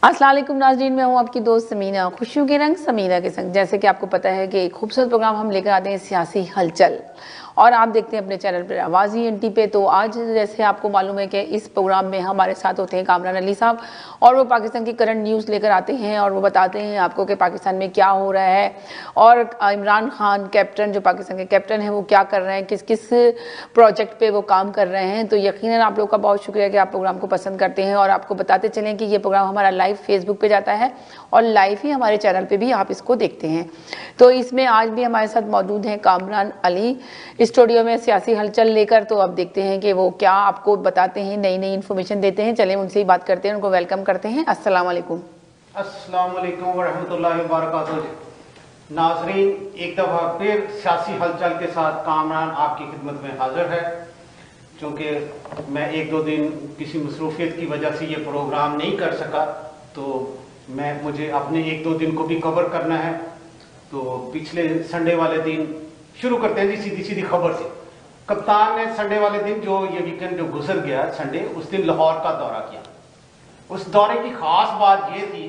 अस्सलाम वालेकुम नाज़रीन, मैं हूँ आपकी दोस्त समीना। खुशियों के रंग समीना के संग। जैसे कि आपको पता है कि एक खूबसूरत प्रोग्राम हम लेकर आते हैं सियासी हलचल, और आप देखते हैं अपने चैनल पर आवाज़ी एनटी पे। तो आज जैसे आपको मालूम है कि इस प्रोग्राम में हमारे साथ होते हैं कामरान अली साहब, और वो पाकिस्तान की करंट न्यूज़ लेकर आते हैं और वो बताते हैं आपको कि पाकिस्तान में क्या हो रहा है, और इमरान खान कैप्टन, जो पाकिस्तान के कैप्टन हैं, वो क्या कर रहे हैं, किस किस प्रोजेक्ट पे वो काम कर रहे हैं। तो यकीनन आप लोग का बहुत शुक्रिया कि आप प्रोग्राम को पसंद करते हैं, और आपको बताते चलें कि ये प्रोग्राम हमारा लाइव फेसबुक पे जाता है और लाइव ही हमारे चैनल पे भी आप इसको देखते हैं। तो इसमें आज भी हमारे साथ मौजूद हैं कामरान अली स्टूडियो में सियासी हलचल लेकर। तो अब देखते हैं कि वो क्या आपको बताते हैं, नई नई इन्फॉर्मेशन देते हैं। चलें उनसे ही बात करते हैं, उनको वेलकम करते हैं। अस्सलाम वालेकुम। अस्सलाम वालेकुम व रहमतुल्लाहि व बरकातुहू। नाज़रीन, एक दफ़ा फिर सियासी हलचल के साथ कामरान आपकी खिदमत में हाजिर है। चूँकि मैं एक दो दिन किसी मसरूफियत की वजह से ये प्रोग्राम नहीं कर सका, तो मुझे अपने एक दो दिन को भी कवर करना है। तो पिछले संडे वाले दिन शुरू करते हैं जी सीधी सीधी खबर से। कप्तान ने संडे वाले दिन, जो ये वीकेंड जो गुजर गया संडे, उस दिन लाहौर का दौरा किया। उस दौरे की खास बात यह थी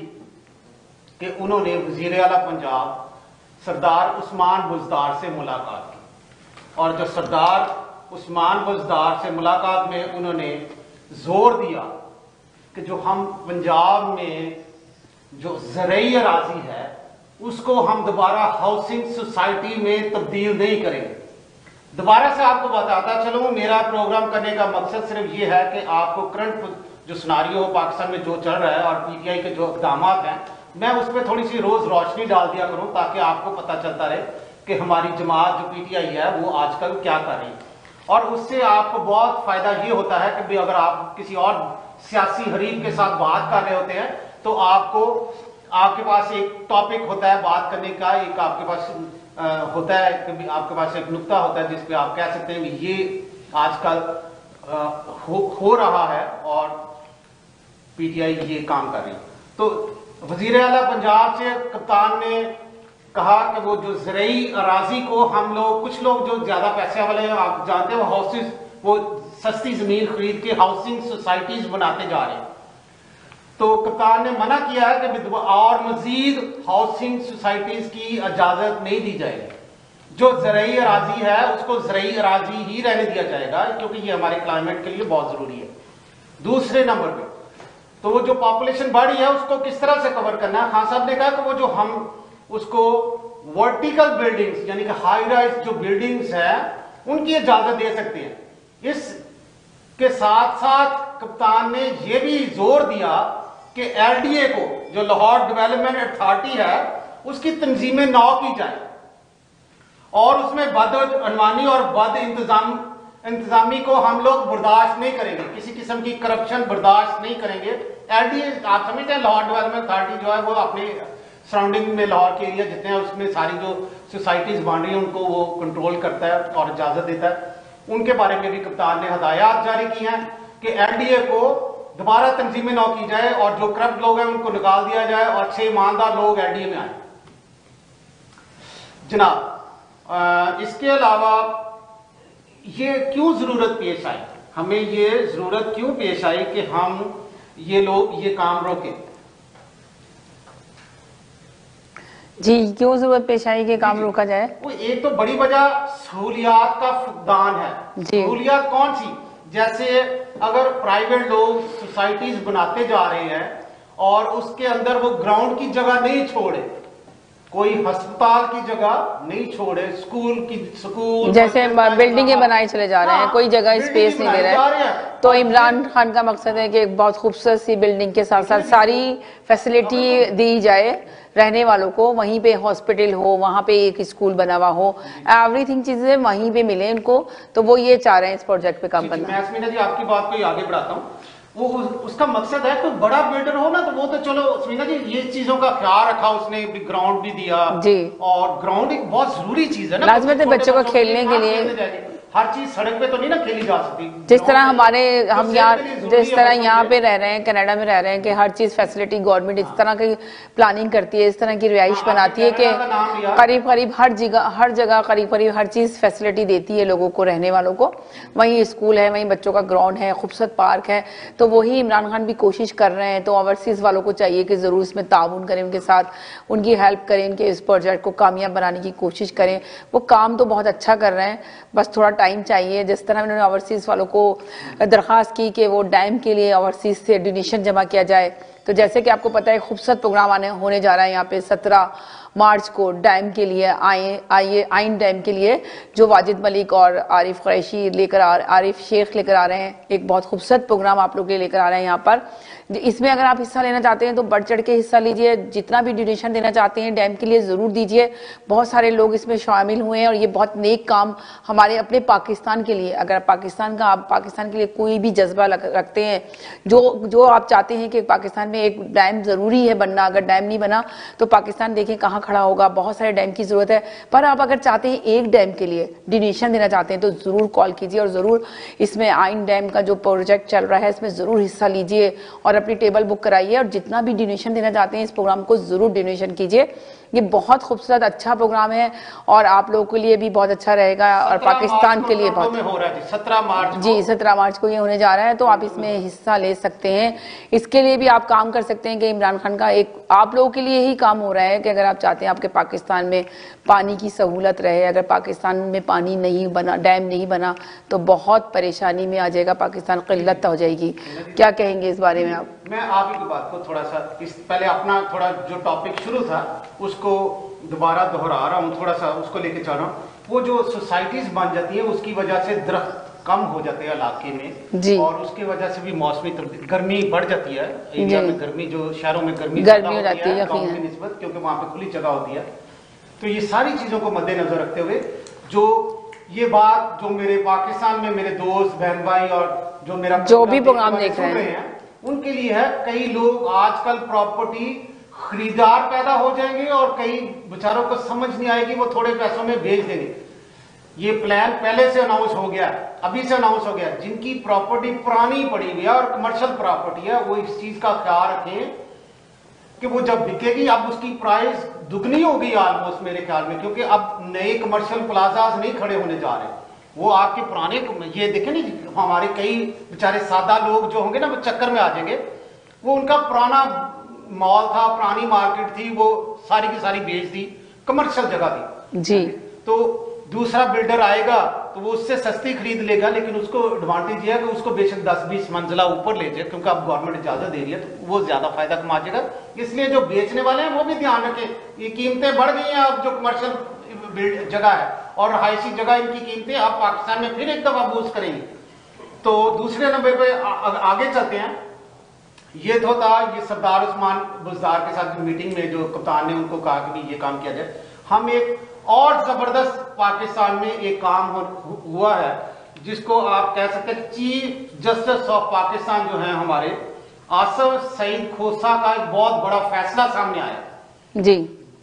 कि उन्होंने वज़ीर आला पंजाब सरदार उस्मान बुज़दार से मुलाकात की, और जो सरदार उस्मान बुज़दार से मुलाकात में उन्होंने जोर दिया कि जो हम पंजाब में जो ज़रई अराज़ी है उसको हम दोबारा हाउसिंग सोसाइटी में तब्दील नहीं करेंगे। दोबारा से आपको बताता चलूं, मेरा प्रोग्राम करने का मकसद सिर्फ ये है कि आपको करंट जो सिनारियो हो पाकिस्तान में जो चल रहा है और पीटीआई के जो इक़दाम हैं, मैं उस पर थोड़ी सी रोज रोशनी डाल दिया करूं, ताकि आपको पता चलता रहे कि हमारी जमात जो पीटीआई है वो आजकल क्या कर रही है। और उससे आपको बहुत फायदा ये होता है कि अगर आप किसी और सियासी हरीफ के साथ बात कर रहे होते हैं तो आपके पास एक टॉपिक होता है बात करने का, एक आपके पास होता है कि आपके पास एक नुक्ता होता है जिसपे आप कह सकते हैं कि ये आजकल हो रहा है और पीटीआई ये काम कर रही है। तो वजीर आला पंजाब से कप्तान ने कहा कि वो जो ज़रई अराजी को हम लोग, कुछ लोग जो ज्यादा पैसे वाले हैं, आप जानते हैं, वो हाउसेज, वो सस्ती जमीन खरीद के हाउसिंग सोसाइटीज बनाते जा रहे हैं। तो कप्तान ने मना किया है कि और मजीद हाउसिंग सोसाइटीज की इजाजत नहीं दी जाएगी। जो ज़रई अराजी है उसको ज़रई अराजी ही रहने दिया जाएगा, क्योंकि ये हमारे क्लाइमेट के लिए बहुत जरूरी है। दूसरे नंबर पे तो वो जो पॉपुलेशन बढ़ी है उसको किस तरह से कवर करना है। खान साहब ने कहा कि वो जो हम उसको वर्टिकल बिल्डिंग्स यानी कि हाई राइज जो बिल्डिंग्स है उनकी इजाजत दे सकते हैं। इसके साथ साथ कप्तान ने यह भी जोर दिया कि एलडीए को, जो लाहौर डेवलपमेंट अथॉरिटी है, उसकी तंजीमें नौ की जाए और उसमें बद अनवानी और बद इंतजामी को हम लोग बर्दाश्त नहीं करेंगे, किसी किस्म की करप्शन बर्दाश्त नहीं करेंगे। एलडीए आप समझते हैं, लाहौर डेवलपमेंट अथॉरिटी जो है वो अपने सराउंडिंग में लाहौर के एरिया जितने हैं उसमें सारी जो सोसाइटीज बन रही है उनको वो कंट्रोल करता है और इजाजत देता है। उनके बारे में भी कप्तान ने हदायत जारी की हैं कि एलडीए को दोबारा तंजीमें नौ की जाए और जो करप्ट लोग हैं उनको निकाल दिया जाए और 6 ईमानदार लोग एलडीए में आए। जनाब, इसके अलावा ये क्यों जरूरत पेश आई, हमें ये जरूरत क्यों पेश आई कि हम ये काम रोकें? जी, क्यों जरूरत पेश आई कि काम रोका जाए? वो एक तो बड़ी वजह सहूलियात का फुकदान है। सहूलियात कौन सी? जैसे अगर प्राइवेट लोग सोसाइटीज बनाते जा रहे हैं और उसके अंदर वो ग्राउंड की जगह नहीं छोड़े, कोई अस्पताल की जगह नहीं छोड़े, स्कूल जैसे बिल्डिंगें बनाए चले जा रहे हैं, कोई जगह स्पेस नहीं दे रहे हैं। तो इमरान खान का मकसद है कि एक बहुत खूबसूरत सी बिल्डिंग के साथ साथ सारी फैसिलिटी दी जाए रहने वालों को, वहीं पे हॉस्पिटल हो, वहां पे एक स्कूल बना हुआ हो, एवरीथिंग चीजें वहीं पे मिले उनको। तो वो ये चाह रहे हैं इस प्रोजेक्ट पे काम करना। मैं अस्मिना जी आपकी बात को आगे बढ़ाता हूँ। वो उसका मकसद है कोई बड़ा बिल्डर हो ना, तो वो तो चलो अस्मिना जी ये चीजों का ख्याल रखा उसने, ग्राउंड भी दिया जी, और ग्राउंड एक बहुत जरूरी चीज है ना, लाजमत है बच्चों को खेलने के लिए। हर चीज सड़क पे तो नहीं ना खेली जा सकती। जिस तरह हमारे हम यहाँ जिस तरह यहाँ पे रह रहे हैं, कनाडा में रह रहे हैं कि हर चीज फैसिलिटी गवर्नमेंट इस तरह की प्लानिंग करती है, इस तरह की रिहाइश बनाती है कि करीब करीब हर जगह करीब करीब हर चीज फैसिलिटी देती है लोगों को, रहने वालों को। वहीं स्कूल है, वहीं बच्चों का ग्राउंड है, खूबसूरत पार्क है। तो वही इमरान खान भी कोशिश कर रहे हैं। तो ओवरसीज वालों को चाहिए कि जरूर इसमें ताउन करें, उनके साथ उनकी हेल्प करें, इनके इस प्रोजेक्ट को कामयाब बनाने की कोशिश करें। वो काम तो बहुत अच्छा कर रहे हैं, बस थोड़ा टाइम चाहिए। जिस तरह उन्होंने ओवरसीज वालों को दरखास्त की कि वो डैम के लिए ओवरसीज से डोनेशन जमा किया जाए, तो जैसे कि आपको पता है खूबसूरत प्रोग्राम होने जा रहा है यहाँ पे 17 मार्च को डैम के लिए आइन डैम के लिए, जो वाजिद मलिक और आरिफ कुरैशी आरिफ शेख लेकर आ रहे हैं। एक बहुत खूबसूरत प्रोग्राम आप लोग के लेकर आ रहे हैं यहाँ पर। इसमें अगर आप हिस्सा लेना चाहते हैं तो बढ़ चढ़ के हिस्सा लीजिए। जितना भी डोनेशन देना चाहते हैं डैम के लिए जरूर दीजिए। बहुत सारे लोग इसमें शामिल हुए हैं और ये बहुत नेक काम हमारे अपने पाकिस्तान के लिए, अगर पाकिस्तान का आप पाकिस्तान के लिए कोई भी जज्बा रखते हैं, जो आप चाहते हैं कि पाकिस्तान में एक डैम जरूरी है बनना, अगर डैम नहीं बना तो पाकिस्तान देखें कहाँ खड़ा होगा। बहुत सारे डैम की जरूरत है, पर आप अगर चाहते हैं एक डैम के लिए डोनेशन देना चाहते हैं तो जरूर कॉल कीजिए और जरूर इसमें आइन डैम का जो प्रोजेक्ट चल रहा है इसमें जरूर हिस्सा लीजिए और अपनी टेबल बुक कराइए। और जितना भी डोनेशन देना चाहते हैं इस प्रोग्राम को जरूर डोनेशन कीजिए। ये बहुत खूबसूरत अच्छा प्रोग्राम है और आप लोगों के लिए भी बहुत अच्छा रहेगा और पाकिस्तान के लिए बहुत हो रहा है 17 मार्च जी 17 मार्च को ये होने जा रहा है। तो आप इसमें हिस्सा ले सकते हैं। इसके लिए भी आप काम कर सकते हैं कि इमरान खान का एक आप लोगों के लिए ही काम हो रहा है कि अगर आप चाहते हैं आपके पाकिस्तान में पानी की सहूलत रहे, अगर पाकिस्तान में पानी नहीं बना, डैम नहीं बना तो बहुत परेशानी में आ जाएगा पाकिस्तान, किल्लत हो जाएगी। क्या कहेंगे इस बारे में आप? मैं आप ही की बात को थोड़ा सा पहले अपना थोड़ा जो टॉपिक शुरू था उसको दोबारा दोहरा रहा हूँ, थोड़ा सा उसको लेके चल रहा हूँ। वो जो सोसाइटीज बन जाती है उसकी वजह से दरख्त कम हो जाते हैं इलाके में जी। और उसकी वजह से भी मौसमी गर्मी बढ़ जाती है एरिया में। गर्मी जो शहरों में गर्मी हो जाती है गाँव की निस्बत, क्योंकि वहां पे खुली जगह होती है। तो ये सारी चीजों को मद्देनजर रखते हुए जो ये बात जो मेरे पाकिस्तान में मेरे दोस्त बहन भाई और जो मेरा जो भी प्रोग्राम देख रहे हैं उनके लिए है। कई लोग आजकल प्रॉपर्टी खरीदार पैदा हो जाएंगे और कई बेचारों को समझ नहीं आएगी, वो थोड़े पैसों में बेच देंगे। ये प्लान पहले से अनाउंस हो गया, अभी से अनाउंस हो गया। जिनकी प्रॉपर्टी पुरानी पड़ी हुई है और कमर्शियल प्रॉपर्टी है वो इस चीज का ख्याल रखें कि वो जब बिकेगी अब उसकी प्राइस दुगनी होगी ऑलमोस्ट मेरे ख्याल में, क्योंकि अब नए कमर्शियल प्लाजाज नहीं खड़े होने जा रहे। वो आपके पुराने ये देखे नहीं, हमारे कई बेचारे सादा लोग जो होंगे ना वो चक्कर में आ जाएंगे। वो उनका पुराना मॉल था, पुरानी मार्केट थी, वो सारी की सारी बेच दी, कमर्शियल जगह थी जी। तो दूसरा बिल्डर आएगा तो वो उससे सस्ती खरीद लेगा, लेकिन उसको एडवांटेज ये है कि उसको बेशक 10-20 मंजिला ऊपर ले जाए, क्योंकि अब गवर्नमेंट इजाजत दे रही है तो वो ज्यादा फायदा कमा जाएगा। इसलिए जो बेचने वाले हैं वो भी ध्यान रखें, ये कीमतें बढ़ गई हैं अब जो कमर्शियल जगह है और रहायशी जगह इनकी कीमतें अब पाकिस्तान में फिर एक दफा बूस्ट करेंगी। तो दूसरे नंबर पे आगे चलते हैं। ये तो था ये सरदार उस्मान बुज़दार के साथ मीटिंग में जो कप्तान ने उनको कहा कि ये काम किया जाए। हम एक और जबरदस्त पाकिस्तान में एक काम हुआ है जिसको आप कह सकते हैं चीफ जस्टिस ऑफ पाकिस्तान जो है हमारे आसफ सईद खोसा का एक बहुत बड़ा फैसला सामने आया जी।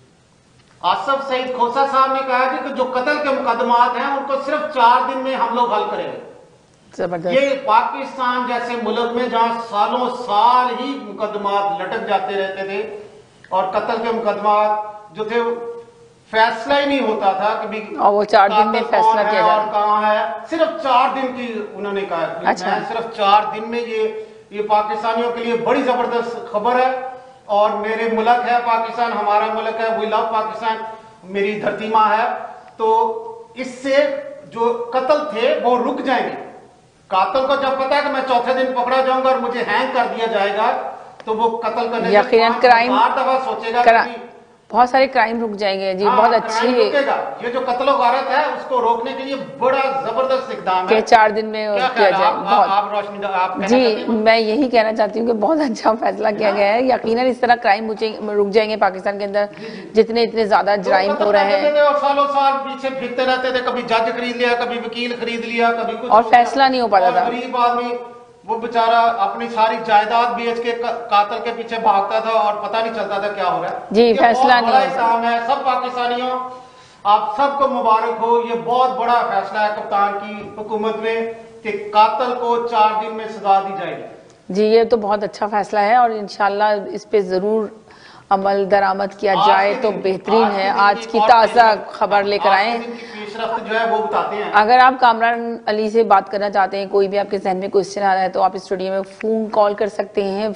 आसफ सईद खोसा साहब ने कहा कि जो कत्ल के मुकदमात हैं उनको सिर्फ 4 दिन में हम लोग हल करेंगे। ये पाकिस्तान जैसे मुल्क में जहां सालों साल ही मुकदमात लटक जाते रहते थे और कत्ल के मुकदमात जो थे फैसला ही नहीं होता था कि और वो 4 दिन में फैसला किया जाए और कहां है। सिर्फ 4 दिन की उन्होंने कहा अच्छा। सिर्फ 4 दिन में ये पाकिस्तानियों के लिए बड़ी जबरदस्त खबर है। और मेरे मुल्क है पाकिस्तान, हमारा मुल्क है, वी लव पाकिस्तान, मेरी धरती माँ है। तो इससे जो कत्ल थे वो रुक जाएंगे। कातिल को जब पता है कि मैं चौथे दिन पकड़ा जाऊंगा और मुझे हैंग कर दिया जाएगा तो वो कत्ल करने से क्राइम दफा सोचेगा बहुत सारे क्राइम रुक जाएंगे जी। बहुत अच्छी ये जो कत्ल गारत है उसको रोकने के लिए बड़ा जबरदस्त इकदाम है 4 दिन में किया जाए। आप रोशनी आप जी मैं यही कहना चाहती हूँ कि बहुत अच्छा फैसला किया गया है। यकीनन इस तरह क्राइम रुक जाएंगे पाकिस्तान के अंदर जितने इतने ज्यादा जराइम हो रहे हैं। और सालों साल पीछे फिरते रहते थे, कभी जज खरीद लिया, कभी वकील खरीद लिया, कभी कुछ और फैसला नहीं हो पाता था। गरीब आदमी वो बेचारा अपनी सारी जायदाद बेच के कातिल के पीछे भागता था और पता नहीं चलता था क्या हो रहा है। जी फैसला नहीं है सब पाकिस्तानियों आप सबको मुबारक हो। ये बहुत बड़ा फैसला है कप्तान की हुकूमत में कि कातिल को 4 दिन में सजा दी जाएगी। जी, ये तो बहुत अच्छा फैसला है और इंशाल्लाह इस पे जरूर अमल दरामद किया जाए तो बेहतरीन है। आज की ताज़ा खबर लेकर आए। पेशरफ्त जो है वो बताते हैं। अगर आप कामरान अली से बात करना चाहते हैं, कोई भी आपके जहन में क्वेश्चन आ रहा है, तो आप स्टूडियो में फोन कॉल कर सकते हैं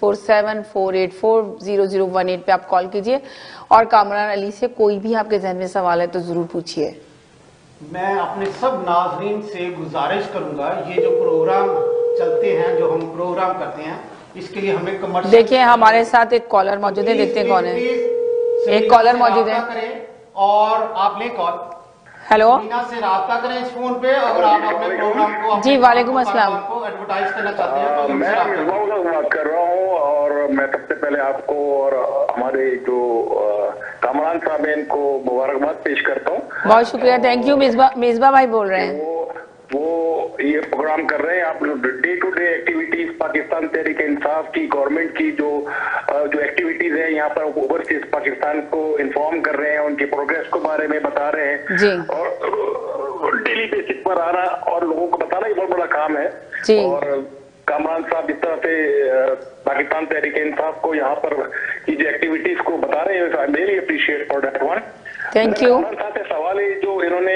6474840018 पे आप कॉल कीजिए और कामरान अली से कोई भी आपके जहन में सवाल है तो जरूर पूछिए। मैं अपने सब नाजरीन से गुजारिश करूंगा, ये जो प्रोग्राम चलते हैं, जो हम प्रोग्राम करते हैं, इसके लिए हमें कमर्शियल। देखिए हमारे साथ एक कॉलर मौजूद है, देखते हैं कौन है। एक कॉलर मौजूद है और आप ले कॉल। हेलो, मीना से राब्ता करें इस फोन पे। अगर आप अपने प्रोग्राम को जी वालेकुम अस्सलाम को एडवर्टाइज करना चाहते हैं तो मैं बात कर रहा हूँ और मैं सबसे पहले आपको और हमारे जो कामरान साहब हैं इनको मुबारकबाद पेश करता हूँ। बहुत शुक्रिया, थैंक यू। मेजबा भाई बोल रहे हैं। वो ये प्रोग्राम कर रहे हैं, आप लोग day to day activities Pakistan Tehreek Insaf की गवर्नमेंट की जो एक्टिविटीज है यहाँ पर ओवरसीज पाकिस्तान को इन्फॉर्म कर रहे हैं, उनकी प्रोग्रेस के बारे में बता रहे हैं जी। और डेली बेसिस पर आना और लोगों को बताना ये बहुत बड़ा काम है जी। और कामरान साहब इस तरह से पाकिस्तान तहरीक इंसाफ को यहाँ पर की जो एक्टिविटीज को बता रहे हैं, I really appreciate for that one. Thank you. सवाल है जो इन्होंने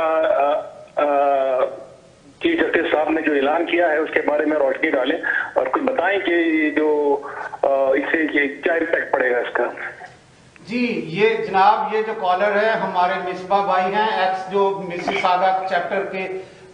चीफ जस्टिस साहब ने जो ऐलान किया है उसके बारे में रोशनी डालें और कुछ बताएं कि जो इससे क्या इम्पैक्ट पड़ेगा इसका। जी, ये जनाब, ये जो कॉलर है हमारे मिसबा भाई हैं, एक्स जो मिसिसागा चैप्टर के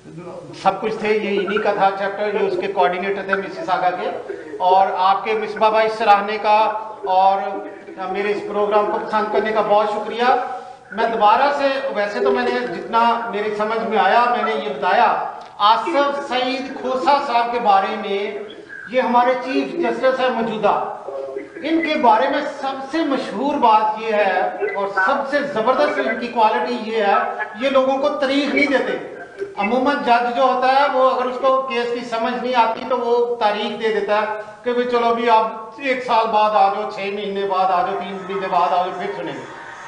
सब कुछ थे, ये इन्हीं का था चैप्टर, ये उसके कोऑर्डिनेटर थे मिसिसागा के। और आपके मिसबा भाई सराहने का और मेरे इस प्रोग्राम को पसंद करने का बहुत शुक्रिया। मैं दोबारा से, वैसे तो मैंने जितना मेरी समझ में आया मैंने ये बताया। आसिफ सईद खोसा साहब के बारे में, ये हमारे चीफ जस्टिस है मौजूदा, इनके बारे में सबसे मशहूर बात ये है और सबसे जबरदस्त इनकी क्वालिटी ये है, ये लोगों को तारीख नहीं देते। अमूमन जज जो होता है वो अगर उसको केस की समझ नहीं आती तो वो तारीख दे देता है कि भाई चलो भी आप 1 साल बाद आ जाओ, 6 महीने बाद आ जाओ, 3 महीने बाद आ जाओ, फिर सुनेंगे।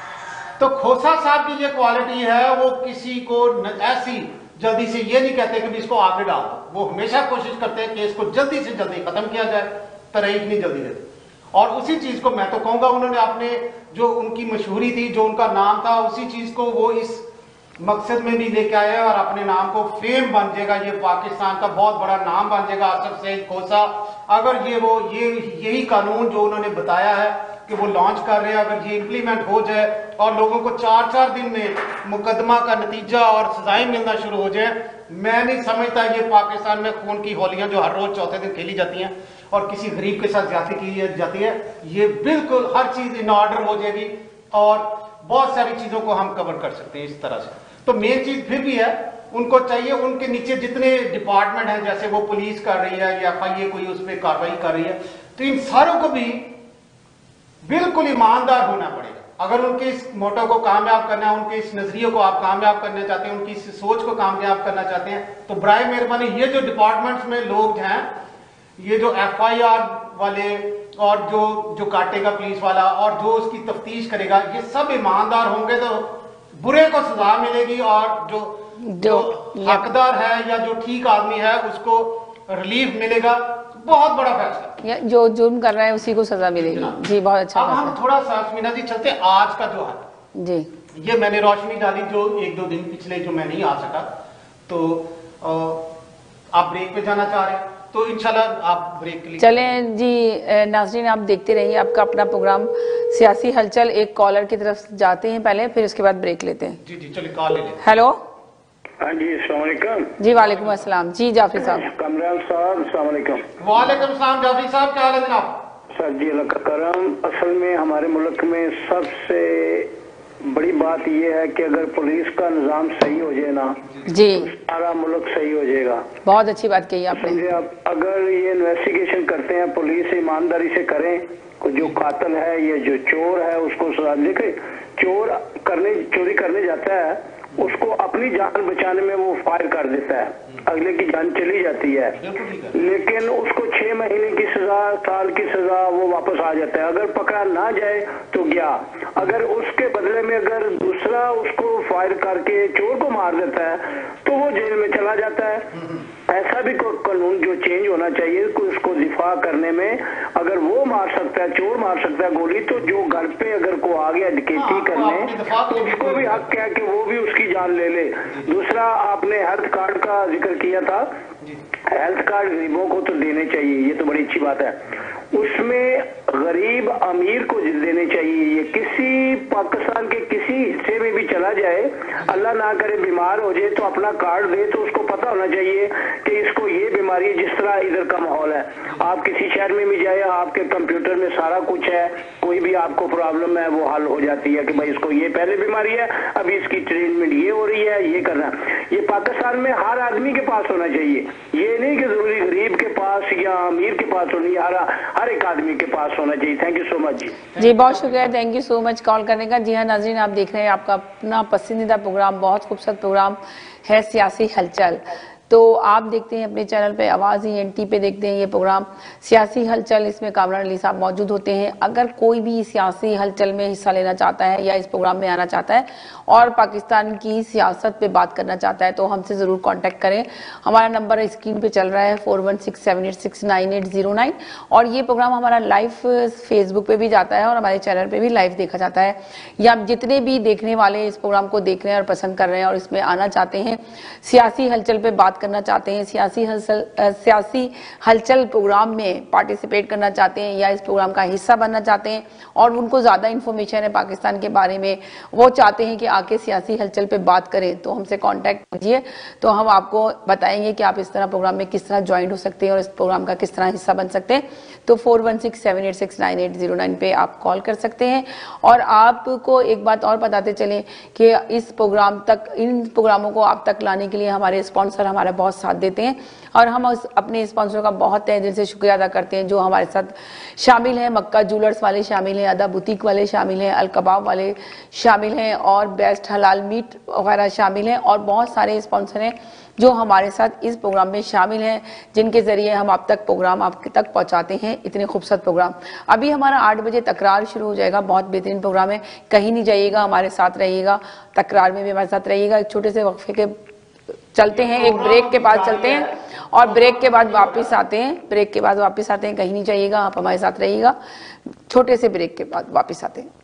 तो खोसा साहब की ये क्वालिटी है, वो किसी को ऐसी जल्दी से ये नहीं कहते कि इसको आगे डाल दो, वो हमेशा कोशिश करते हैं केस को जल्दी से जल्दी खत्म किया जाए, तारीख नहीं जल्दी देते। और उसी चीज को मैं तो कहूंगा उन्होंने अपने जो उनकी मशहूरी थी, जो उनका नाम था, उसी चीज को वो इस मकसद में भी लेके आए और अपने नाम को फेम बन जाएगा, ये पाकिस्तान का बहुत बड़ा नाम बन जाएगा आसिफ सईद खोसा। अगर यही कानून जो उन्होंने बताया है कि वो लॉन्च कर रहे हैं, अगर ये इम्प्लीमेंट हो जाए और लोगों को 4-4 दिन में मुकदमा का नतीजा और सजाएं मिलना शुरू हो जाए, मैं नहीं समझता ये पाकिस्तान में खून की होलियां जो हर रोज चौथे दिन खेली जाती हैं और किसी गरीब के साथ ज्यादती की जाती है, ये बिल्कुल हर चीज इन ऑर्डर हो जाएगी और बहुत सारी चीजों को हम कवर कर सकते हैं इस तरह से। तो मेन चीज फिर भी है, उनको चाहिए उनके नीचे जितने डिपार्टमेंट हैं, जैसे वो पुलिस कर रही है या FIA कोई उस पर कार्रवाई कर रही है, तो इन सारों को भी बिल्कुल ईमानदार होना पड़ेगा। अगर उनके इस मोटो को कामयाब करना है, उनके इस नजरिए को आप कामयाब करना चाहते हैं, उनकी इस सोच को कामयाब करना चाहते हैं, तो बराए मेहरबानी ये जो डिपार्टमेंट्स में लोग हैं, ये जो FIR वाले और जो काटेगा पुलिस वाला और जो उसकी तफ्तीश करेगा, ये सब ईमानदार होंगे तो बुरे को सजा मिलेगी और जो हकदार है या जो ठीक आदमी है उसको रिलीफ मिलेगा। बहुत बड़ा फैसला, जो जुर्म कर रहा है उसी को सजा मिलेगी। जी, बहुत अच्छा। अब हम थोड़ा सा मीना जी चलते आज का जो है जी, ये मैंने रोशनी डाली जो 1-2 दिन पिछले जो मैं नहीं आ सका, तो आप ब्रेक पे जाना चाह रहे हैं तो इंशाल्लाह आप ब्रेक के लिए चलें। जी नाज़रीन, आप देखते रहिए आपका अपना प्रोग्राम सियासी हलचल। एक कॉलर की तरफ जाते हैं पहले, फिर उसके बाद ब्रेक लेते हैं। जी जी चलिए कॉल ले लेते हैं। हेलो। हाँ जी, अस्सलाम वालेकुम। जी वालेकुम अस्सलाम। जी जाफरी साहब। कमरान साहब, अस्सलाम वालेकुम। वालेकुम सलाम जाफरी साहब, क्या हाल है जनाब? सर जी अल्लाह का करम। असल में हमारे मुल्क में सबसे बड़ी बात यह है कि अगर पुलिस का निजाम सही हो जाए ना जी, तो सारा मुल्क सही हो जाएगा। बहुत अच्छी बात कही आपने। आप अगर ये इन्वेस्टिगेशन करते हैं, पुलिस ईमानदारी से करें, जो कातिल है या जो चोर है उसको सजा देखे। चोर चोरी करने जाता है, उसको अपनी जान बचाने में वो फायर कर देता है, अगले की जान चली जाती है, लेकिन उसको 6 महीने की सजा, साल की सजा, वो वापस आ जाता है। अगर पकड़ा ना जाए तो गया। अगर उसके बदले में अगर दूसरा उसको फायर करके चोर को मार देता है तो वो जेल में चला जाता है। ऐसा भी कानून जो चेंज होना चाहिए, उसको दिफा करने में अगर वो मार सकता है, चोर मार सकता है गोली, तो जो घर पे अगर को आ गया डकैती करने तो उसको भी हक है कि वो भी उसकी जान ले ले। दूसरा, आपने हेल्थ कार्ड का जिक्र किया था, हेल्थ कार्ड गरीबों को तो देने चाहिए, ये तो बड़ी अच्छी बात है। उसमें गरीब अमीर को देने चाहिए। ये किसी पाकिस्तान के किसी हिस्से में भी चला जाए, अल्लाह ना करे बीमार हो जाए, तो अपना कार्ड दे तो उसको पता होना चाहिए कि इसको ये बीमारी है। जिस तरह इधर का माहौल है, आप किसी शहर में भी जाए, आपके कंप्यूटर में सारा कुछ है, कोई भी आपको प्रॉब्लम है वो हल हो जाती है कि भाई इसको ये पहले बीमारी है, अभी इसकी ट्रीटमेंट ये हो रही है, ये करना। ये पाकिस्तान में हर आदमी के पास होना चाहिए, ये नहीं कि जरूरी गरीब के पास या अमीर के पास होनी, हर एक आदमी के पास होना चाहिए। थैंक यू सो मच जी, बहुत शुक्रिया, thank you so much call करने का। जी हाँ नाज़रीन, आप देख रहे हैं आपका अपना पसंदीदा प्रोग्राम, बहुत खूबसूरत प्रोग्राम है सियासी हलचल। तो आप देखते हैं अपने चैनल पे आवाज़ ENT पे देखते हैं ये प्रोग्राम सियासी हलचल। इसमें कामरान अली साहब मौजूद होते हैं। अगर कोई भी सियासी हलचल में हिस्सा लेना चाहता है या इस प्रोग्राम में आना चाहता है और पाकिस्तान की सियासत पे बात करना चाहता है तो हमसे ज़रूर कांटेक्ट करें। हमारा नंबर स्क्रीन पे चल रहा है 4167869809 और ये प्रोग्राम हमारा लाइव फेसबुक पे भी जाता है और हमारे चैनल पे भी लाइव देखा जाता है। या जितने भी देखने वाले इस प्रोग्राम को देख रहे हैं और पसंद कर रहे हैं और इसमें आना चाहते हैं, सियासी हलचल पे बात करना चाहते हैं, सियासी हलचल प्रोग्राम में पार्टिसिपेट करना चाहते हैं या इस प्रोग्राम का हिस्सा बनना चाहते हैं और उनको ज़्यादा इन्फॉर्मेशन है पाकिस्तान के बारे में, वो चाहते हैं कि आके सियासी हलचल पे बात करें, तो हमसे कांटेक्ट कीजिए। तो हम आपको बताएंगे कि आप इस तरह प्रोग्राम में किस तरह ज्वाइन हो सकते हैं और इस प्रोग्राम का किस तरह हिस्सा बन सकते हैं। तो 4167869809 पे आप कॉल कर सकते हैं। और आपको एक बात और बताते चलें कि इस प्रोग्राम तक, इन प्रोग्रामों को आप तक लाने के लिए हमारे स्पॉन्सर हमारा बहुत साथ देते हैं और हम अपने स्पॉन्सर का बहुत तहे दिल से शुक्रिया अदा करते हैं जो हमारे साथ शामिल हैं। मक्का ज्वेलर्स वाले शामिल हैं, अदा बुटीक वाले शामिल हैं, अल कबाब वाले शामिल हैं और बेस्ट हलाल मीट वगैरह शामिल हैं और बहुत सारे स्पॉन्सर हैं जो हमारे साथ इस प्रोग्राम में शामिल हैं, जिनके जरिए हम आप तक प्रोग्राम आपके तक पहुंचाते हैं, इतने खूबसूरत प्रोग्राम। अभी हमारा 8 बजे तकरार शुरू हो जाएगा, बहुत बेहतरीन प्रोग्राम है, कहीं नहीं जाइएगा, हमारे साथ रहिएगा, तकरार में भी हमारे साथ रहिएगा। एक छोटे से वक्फे के चलते हैं, एक ब्रेक के बाद चलते हैं और ब्रेक के बाद वापस आते हैं, ब्रेक के बाद वापस आते हैं, कहीं नहीं जाइएगा, आप हमारे साथ रहिएगा। छोटे से ब्रेक के बाद वापस आते हैं।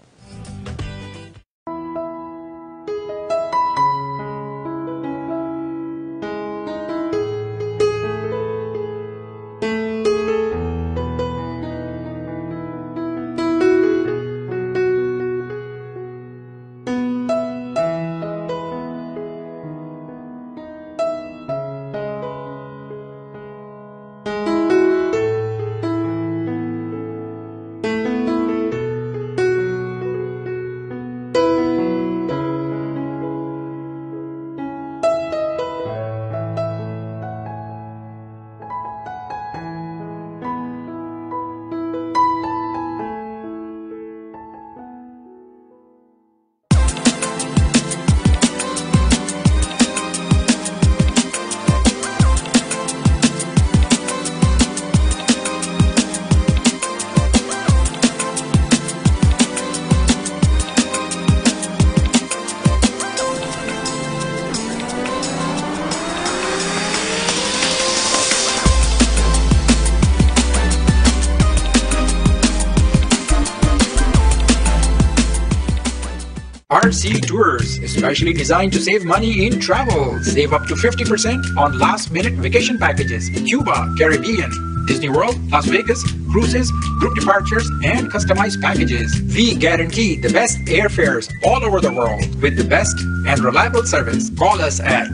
RC Tours, especially designed to save money in travel. Save up to 50% on last-minute vacation packages. Cuba, Caribbean, Disney World, Las Vegas, cruises, group departures, and customized packages. We guarantee the best airfares all over the world with the best and reliable service. Call us at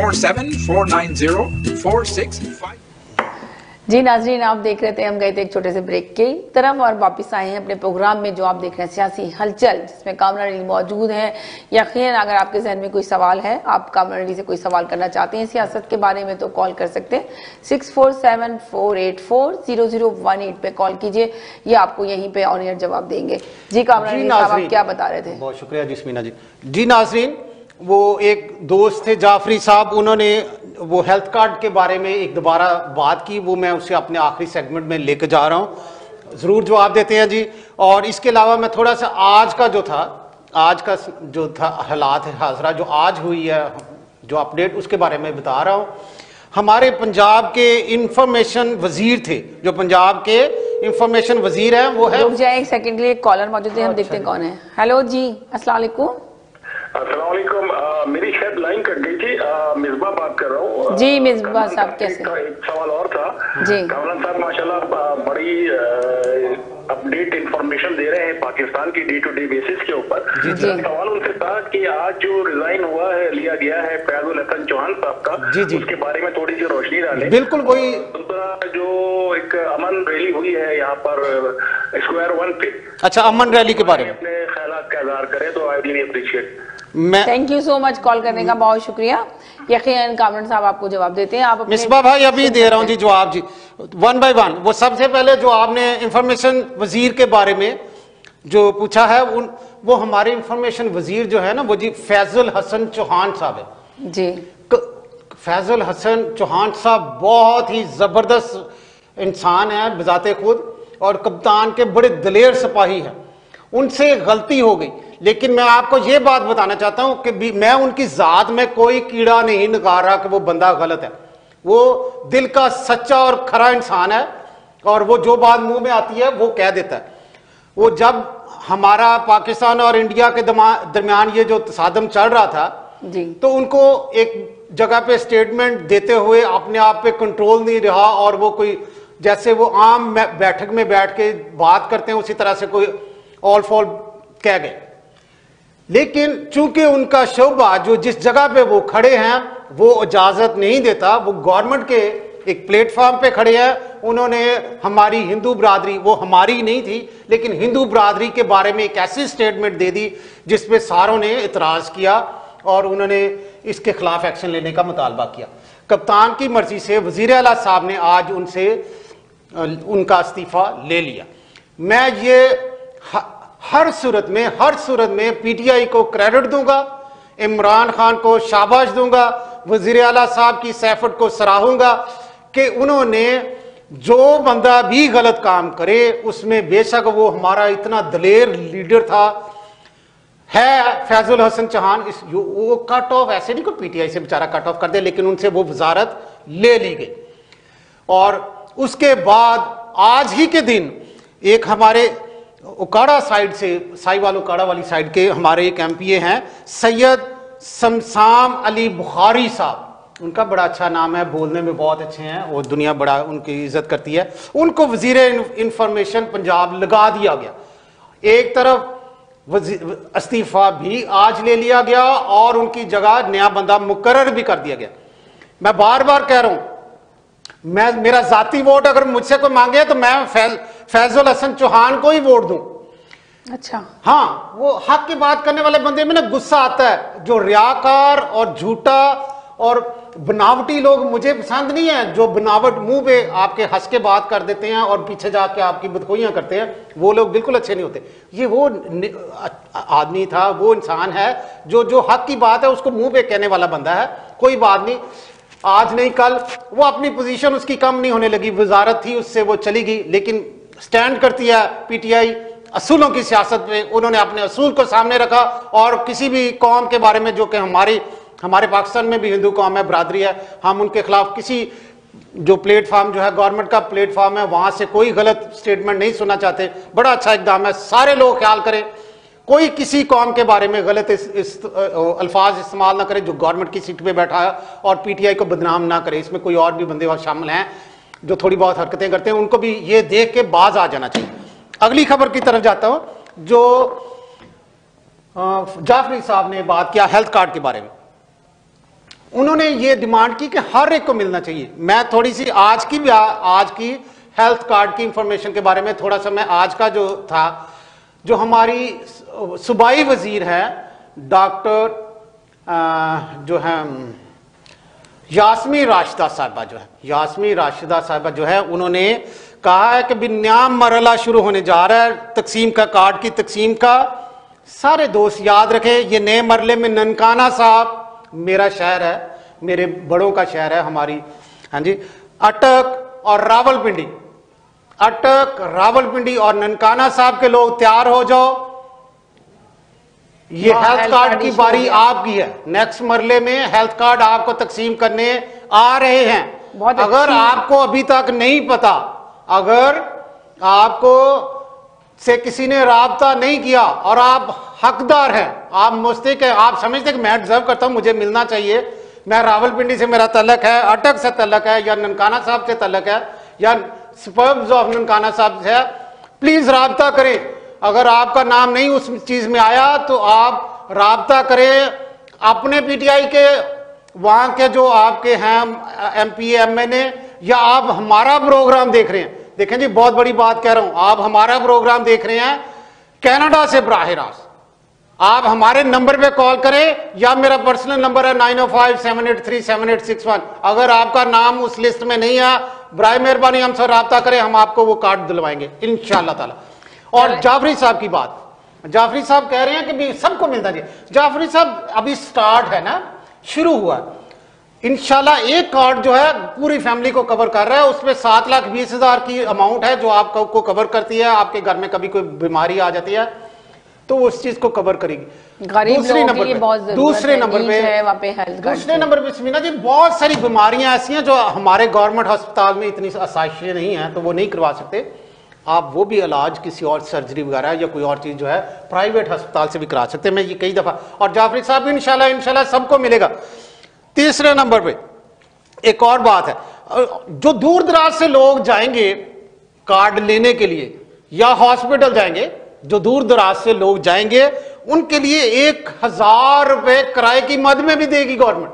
647-490-465. जी नाजरीन, आप देख रहे थे, हम गए थे एक छोटे से ब्रेक की तरफ और वापस आए हैं अपने प्रोग्राम में जो आप देख रहे हैं सियासी हलचल, जिसमें कामरान अली मौजूद हैं। यकीनन अगर आपके जहन में कोई सवाल है, आप कामरान अली से कोई सवाल करना चाहते हैं सियासत के बारे में, तो कॉल कर सकते हैं 647-484-0018 पे कॉल कीजिए, ये आपको यहीं पे ऑन एयर जवाब देंगे। जी कामरान अली साहब, आप क्या बता रहे थे? बहुत शुक्रिया जिस्मीना जी। जी नाजरीन, वो एक दोस्त थे जाफरी साहब, उन्होंने वो हेल्थ कार्ड के बारे में एक दोबारा बात की, वो मैं उसे अपने आखिरी सेगमेंट में लेकर जा रहा हूँ। ज़रूर जवाब देते हैं जी। और इसके अलावा मैं थोड़ा सा आज का जो था हालात है हाजरा जो आज हुई है, जो अपडेट, उसके बारे में बता रहा हूँ। हमारे पंजाब के इंफॉर्मेशन वजीर थे, जो पंजाब के इंफॉर्मेशन वजीर हैं वो है। रुक जाए एक सेकंड के लिए, कॉलर मौजूद है, हम देखते हैं कौन है। हेलो जी, अस्सलाम वालेकुम। अस्सलाम वालेकुम। मेरी शायद लाइन कट गई थी। मिसबा बात कर रहा हूँ। जी मिसबा साहब, कैसे? एक सवाल और था जी। कमरान साहब माशाल्लाह बड़ी अपडेट इंफॉर्मेशन दे रहे हैं पाकिस्तान की डे टू डे बेसिस के ऊपर। सवाल उनसे था कि आज जो रिजाइन हुआ है, लिया गया है फैजुल हसन चौहान साहब का, उसके बारे में थोड़ी सी रोशनी डालें। बिल्कुल। वही दूसरा जो एक अमन रैली हुई है यहाँ पर स्क्वायर 1 पे। अच्छा, अमन रैली के बारे में अपने ख्यालात का इज़हार करें तो I really appreciate. Thank you so much call करने का, बहुत शुक्रिया। यकीनन कामरान साहब आपको जवाब देते हैं। आप मिसबा भाई अभी दे रहा हूं जी जवाब जी, 1 बाय 1। वो सबसे पहले जो आपने इंफॉर्मेशन वजीर के बारे में जो पूछा है, वो हमारे इंफॉर्मेशन वजीर जो है ना, वो जी फैजुल हसन चौहान साहब है जी। फैजुल हसन चौहान साहब बहुत ही जबरदस्त इंसान है बजाते खुद, और कप्तान के बड़े दलेर सिपाही हैं। उनसे गलती हो गई, लेकिन मैं आपको ये बात बताना चाहता हूं कि मैं उनकी जात में कोई कीड़ा नहीं निकाल रहा कि वो बंदा गलत है। वो दिल का सच्चा और खरा इंसान है, और वो जो बात मुंह में आती है वो कह देता है। वो जब हमारा पाकिस्तान और इंडिया के दरमियान ये जो तसादम चल रहा था जी, तो उनको एक जगह पे स्टेटमेंट देते हुए अपने आप पे कंट्रोल नहीं रहा, और वो कोई जैसे वो आम बैठक में बैठ के बात करते हैं उसी तरह से कोई ऑल फॉल कह गए। लेकिन चूंकि उनका शोबा जो जिस जगह पे वो खड़े हैं वो इजाजत नहीं देता, वो गवर्नमेंट के एक प्लेटफॉर्म पे खड़े हैं। उन्होंने हमारी हिंदू बरादरी, वो हमारी नहीं थी लेकिन हिंदू बरादरी के बारे में एक ऐसी स्टेटमेंट दे दी जिसपे सारों ने इतराज किया, और उन्होंने इसके खिलाफ एक्शन लेने का मुतालबा किया। कप्तान की मर्जी से वजीर आला साहब ने आज उनसे उनका इस्तीफा ले लिया। मैं ये हर सूरत में पीटीआई को क्रेडिट दूंगा, इमरान खान को शाबाश दूंगा, वजीर आला साहब की सैफट को सराहूंगा कि उन्होंने जो बंदा भी गलत काम करे उसमें, बेशक वो हमारा इतना दलेर लीडर था है फैजुल हसन चौहान, वो कट ऑफ ऐसे नहीं, कोई पीटीआई से बेचारा कट ऑफ कर दे, लेकिन उनसे वो वजारत ले ली गई। और उसके बाद आज ही के दिन एक हमारे उकाड़ा साइड से, साहिवाल उकाड़ा वाली साइड के हमारे एक एमपीए हैं सैयद शमसाम अली बुखारी साहब, उनका बड़ा अच्छा नाम है, बोलने में बहुत अच्छे हैं, वो दुनिया बड़ा उनकी इज्जत करती है। उनको वजीर इंफॉर्मेशन पंजाब लगा दिया गया। एक तरफ इस्तीफा भी आज ले लिया गया और उनकी जगह नया बंदा मुकर्रर भी कर दिया गया। मैं बार बार कह रहा हूं, मेरा जाती वोट अगर मुझसे कोई मांगे तो मैं फैजुल हसन चौहान को ही वोट दूं। अच्छा, हाँ, वो हक की बात करने वाले बंदे में ना गुस्सा आता है। जो रियाकार और झूठा और बनावटी लोग मुझे पसंद नहीं है, जो बनावट मुंह पे आपके हंस के बात कर देते हैं और पीछे जाके आपकी बदखोइयां करते हैं, वो लोग बिल्कुल अच्छे नहीं होते। ये वो आदमी था, वो इंसान है जो हक की बात है उसको मुंह पे कहने वाला बंदा है। कोई बात नहीं, आज नहीं कल वो अपनी पोजीशन उसकी कम नहीं होने लगी, वजारत थी उससे वो चली गई, लेकिन स्टैंड करती है पीटीआई असूलों की सियासत पे। उन्होंने अपने असूल को सामने रखा, और किसी भी कौम के बारे में जो कि हमारे पाकिस्तान में भी हिंदू कौम है, बरादरी है, हम उनके खिलाफ किसी जो प्लेटफॉर्म जो है गवर्नमेंट का प्लेटफॉर्म है वहां से कोई गलत स्टेटमेंट नहीं सुनना चाहते। बड़ा अच्छा इकदाम है, सारे लोग ख्याल करें, कोई किसी कौम के बारे में गलत अल्फाज इस्तेमाल ना करे जो गवर्नमेंट की सीट पे बैठा है, और पीटीआई को बदनाम ना करे। इसमें कोई और भी बंदे और शामिल हैं जो थोड़ी बहुत हरकतें करते हैं, उनको भी ये देख के बाज आ जाना चाहिए। अगली खबर की तरफ जाता हूं, जो जाफरी साहब ने बात किया हेल्थ कार्ड के बारे में। उन्होंने ये डिमांड की कि हर एक को मिलना चाहिए। मैं थोड़ी सी आज की हेल्थ कार्ड की इंफॉर्मेशन के बारे में थोड़ा सा, मैं आज का जो था, जो हमारी सूबाई वजीर है डॉक्टर जो है यास्मीन राशिदा साहिबा जो है, उन्होंने कहा है कि भी नया मरहला शुरू होने जा रहा है तकसीम का, कार्ड की तकसीम का। सारे दोस्त याद रखें, ये नए मरहले में ननकाना साहब, मेरा शहर है, मेरे बड़ों का शहर है हमारी, हाँ जी, अटक और रावलपिंडी, अटक, रावलपिंडी और ननकाना साहब के लोग तैयार हो जाओ। ये हेल्थ कार्ड की बारी आपकी है। नेक्स्ट मरले में हेल्थ कार्ड आपको तकसीम करने आ रहे हैं। अगर आपको अभी तक नहीं पता, अगर आपको से किसी ने राब्ता नहीं किया और आप हकदार हैं, आप मुस्तहिक है, आप समझते कि मैं डिजर्व करता हूं, मुझे मिलना चाहिए, मैं रावलपिंडी से मेरा तल्लक है, अटक से तल्लक है, या ननकाना साहब से तल्लक है, या स्पर्ब्स ऑफ ननकाना साहब से है, प्लीज राब्ता करें। अगर आपका नाम नहीं उस चीज में आया तो आप राब्ता करें अपने पीटीआई के, वहां के जो आपके हैं एमपी एमएनए, या आप हमारा प्रोग्राम देख रहे हैं। देखें जी, बहुत बड़ी बात कह रहा हूं, आप हमारा प्रोग्राम देख रहे हैं कनाडा से बराह रास्त, आप हमारे नंबर पे कॉल करें, या मेरा पर्सनल नंबर है 9057837861। अगर आपका नाम उस लिस्ट में नहीं है, बराए मेहरबानी हमसे राब्ता करें, हम आपको वो कार्ड दिलवाएंगे इंशाअल्लाह ताला। और जाफरी साहब की बात, जाफरी साहब कह रहे हैं कि भी सबको मिलता चाहिए। जाफरी साहब अभी स्टार्ट है ना, शुरू हुआ है, इंशाल्लाह एक कार्ड जो है पूरी फैमिली को कवर कर रहा है। उसमें 7,20,000 की अमाउंट है जो आपको कवर करती है। आपके घर में कभी कोई बीमारी आ जाती है तो उस चीज को कवर करेगी। दूसरे नंबर पे दूसरे नंबर पे समीना जी, बहुत सारी बीमारियां ऐसी हैं जो हमारे गवर्नमेंट अस्पताल में इतनी आसाइशें नहीं है तो वो नहीं करवा सकते। आप वो भी इलाज किसी और सर्जरी वगैरह या कोई और चीज जो है प्राइवेट अस्पताल से भी करा सकते हैं। मैं ये कई दफा, और जाफरी साहब इंशाल्लाह सबको मिलेगा। तीसरे नंबर पे एक और बात है, जो दूर दराज से लोग जाएंगे कार्ड लेने के लिए या हॉस्पिटल जाएंगे, जो दूर दराज से लोग जाएंगे उनके लिए 1,000 रुपए किराए की मद में भी देगी गवर्नमेंट।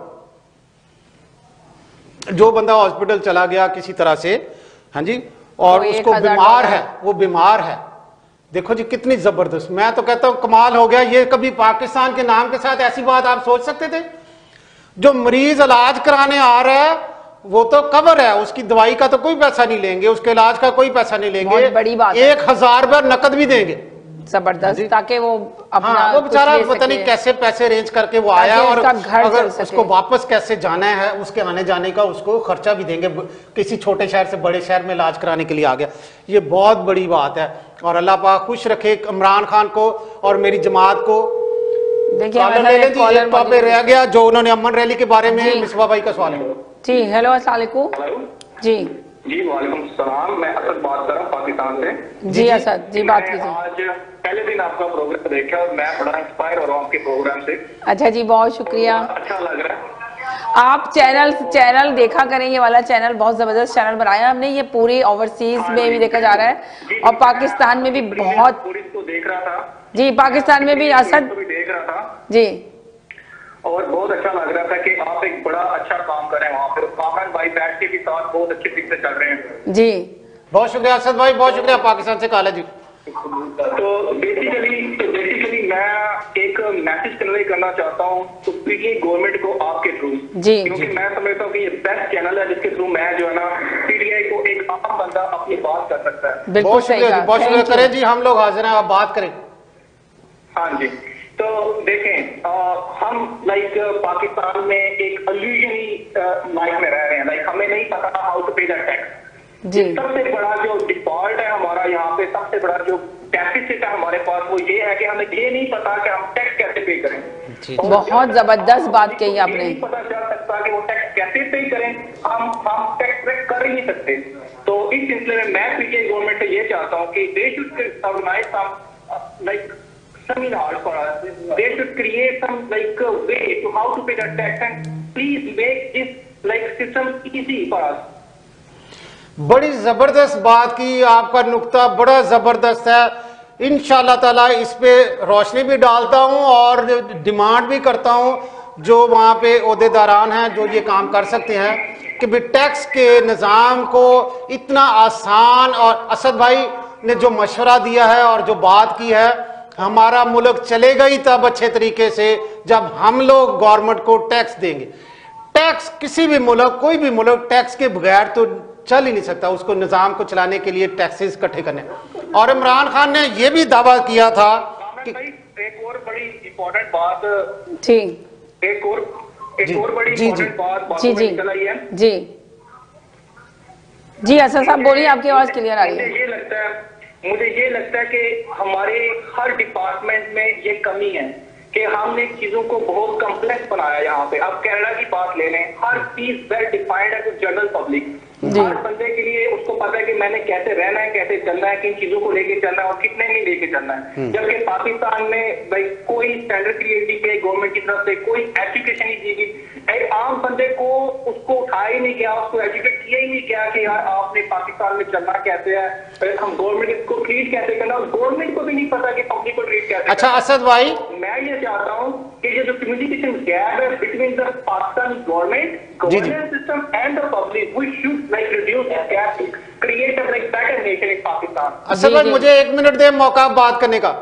जो बंदा हॉस्पिटल चला गया किसी तरह से, हाँ जी, और उसको बीमार है, वो बीमार है, देखो जी कितनी जबरदस्त, मैं तो कहता हूं कमाल हो गया। ये कभी पाकिस्तान के नाम के साथ ऐसी बात आप सोच सकते थे? जो मरीज इलाज कराने आ रहा है वो तो कवर है, उसकी दवाई का तो कोई पैसा नहीं लेंगे, उसके इलाज का कोई पैसा नहीं लेंगे, बड़ी बात 1,000 रुपया नकद भी देंगे। जबरदस्त, ताकि वो अपना वो बेचारा पता नहीं कैसे पैसे अरेंज करके वो आया, और अगर उसको वापस कैसे जाना है, उसके आने जाने का उसको खर्चा भी देंगे। किसी छोटे शहर से बड़े शहर में इलाज कराने के लिए आ गया, ये बहुत बड़ी बात है। और अल्लाह पाक खुश रखे इमरान खान को और मेरी जमात को। देखिए एक टॉपिक रह गया जो उन्होंने अमन रैली के बारे में, मिसबा भाई का सवाल है जी। हेलो अस्सलाम वालेकुम जी। जी वालेकुम सलाम, मैं असद बात कर रहा हूँ पाकिस्तान से। जी असद जी, बात कीजिए। आज पहले दिन आपका प्रोग्राम देखा और मैं बड़ा इंस्पायर हो रहा हूँ आपके प्रोग्राम से। अच्छा जी, बहुत शुक्रिया, अच्छा लग रहा है। आप चैनल देखा करें, ये वाला चैनल बहुत जबरदस्त चैनल बनाया हमने, ये पूरे ओवरसीज में भी देखा जा रहा है और पाकिस्तान में भी बहुत देख रहा था जी, पाकिस्तान में भी असद देख रहा था जी, और बहुत अच्छा लग रहा था कि आप एक बड़ा अच्छा काम कर रहे हैं वहाँ पर। कामरान भाई बैठ के भी साथ बहुत अच्छे तरीके से चल रहे हैं जी। बहुत शुक्रिया असद भाई, बहुत शुक्रिया पाकिस्तान से काला जी। तो बेसिकली मैं एक मैसेज कन्वे करना चाहता हूँ तो पीटीआई गवर्नमेंट को आपके थ्रू जी, क्योंकि मैं समझता हूँ कि ये बेस्ट चैनल है जिसके थ्रू मैं जो है ना पीटीआई को एक आम बंदा अपनी बात कर सकता है। बहुत शुक्रिया, बहुत शुक्रिया। करें जी, हम लोग हाजिर हैं, आप बात करें। हाँ जी, तो देखें हम पाकिस्तान में एक अल्यूजनरी लाइफ में रह रहे हैं। हमें नहीं पता how to pay the tax जी। सबसे बड़ा जो डिफॉल्ट है हमारा यहाँ पे, सबसे बड़ा जो डेफिसिट है हमारे पास, वो ये है कि हमें ये नहीं पता कि हम टैक्स कैसे पे करें। बहुत जबरदस्त बात कही आपने। नहीं पता चल सकता कि वो टैक्स कैसे पे करें, हम टैक्स कर ही नहीं सकते। तो इस सिलसिले में मैं पीटीआई गवर्नमेंट से ये चाहता हूँ कि they should organise some seminars for us. They should create some way to how to pay the tax and please make this system easy for us. बड़ी जबरदस्त बात की, आपका नुक्ता बड़ा जबरदस्त है। इंशाल्लाह ताला इस पे रोशनी भी डालता हूं और डिमांड भी करता हूं जो वहां पे ओहदेदारान हैं जो ये काम कर सकते हैं कि भी टैक्स के निज़ाम को इतना आसान, और असद भाई ने जो मशवरा दिया है और जो बात की है, हमारा मुल्क चलेगा ही तब अच्छे तरीके से जब हम लोग गवर्नमेंट को टैक्स देंगे। टैक्स किसी भी मुल्क, कोई भी मुल्क टैक्स के बगैर तो चल ही नहीं सकता, उसको निजाम को चलाने के लिए टैक्सेस इकट्ठे करने। और इमरान खान ने यह भी दावा किया था कि एक और बड़ी इंपॉर्टेंट बात जी, एक और बड़ी इंपॉर्टेंट बात जी निकल आई है जी, जी असद साहब बोलिए, आपकी आवाज क्लियर आ रही है। मुझे ये लगता है कि हमारे हर डिपार्टमेंट में ये कमी है कि हमने चीजों को बहुत कॉम्प्लेक्स बनाया। यहाँ पे अब कनाडा की बात ले लें, हर चीज वेल डिफाइंड है टू जनरल पब्लिक। हर बंदे के लिए उसको पता है कि मैंने कैसे रहना है, कैसे चलना है, किन चीजों को लेके चलना है और कितने नहीं लेके चलना है। जबकि पाकिस्तान में भाई कोई स्टैंडर्ड क्रिएट नहीं किया गवर्नमेंट की तरफ से, कोई एजुकेशन नहीं दी गई। एक आम बंदे को उसको उठाया ही नहीं गया, उसको एजुकेट किया ही नहीं गया कि यार आपने पाकिस्तान में चलना कैसे है, हम गवर्नमेंट को ट्रीट कैसे करना, और गवर्नमेंट को भी नहीं पता कि पब्लिक को ट्रीट कैसे। अच्छा असद भाई, मैं ये चाहता हूँ कि ये जो कम्युनिकेशन गैप है between the Pakistan government, governance system and the public, we should like reduce this gap, create a like better nation in Pakistan. Asad भाई मुझे 1 मिनट दे मौका बात करने का।